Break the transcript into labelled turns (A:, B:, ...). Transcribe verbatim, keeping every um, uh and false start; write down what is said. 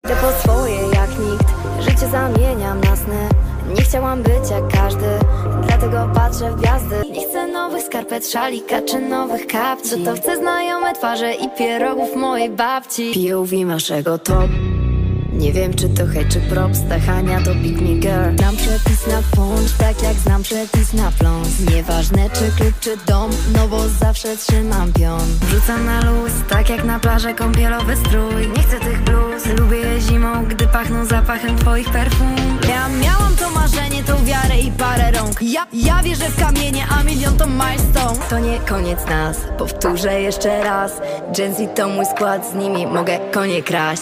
A: Idę po swoje jak nikt, życie zamieniam na sny. Nie chciałam być jak każdy, dlatego patrzę w gwiazdy. Nie chcę nowych skarpet, szalika czy nowych kapci. To chcę znajome twarze i pierogów mojej babci. P O V naszego top. Nie wiem czy to hejt czy props, ta Hania to pick me girl. Znam przepis na poncz, tak jak znam przepis na pląs. Nieważne czy klub czy dom, no bo zawsze trzymam pion. Wrzucam na luz, tak jak na plażę kąpielowy strój. Nie chcę tych bluz, lubię je zimą, gdy pachną zapachem twoich perfum. Ja miałam to marzenie, tą wiarę i parę rąk. Ja, ja wierzę w kamienie, a milion to milestone. To nie koniec nas, powtórzę jeszcze raz. Gen Z to mój skład, z nimi mogę konie kraść.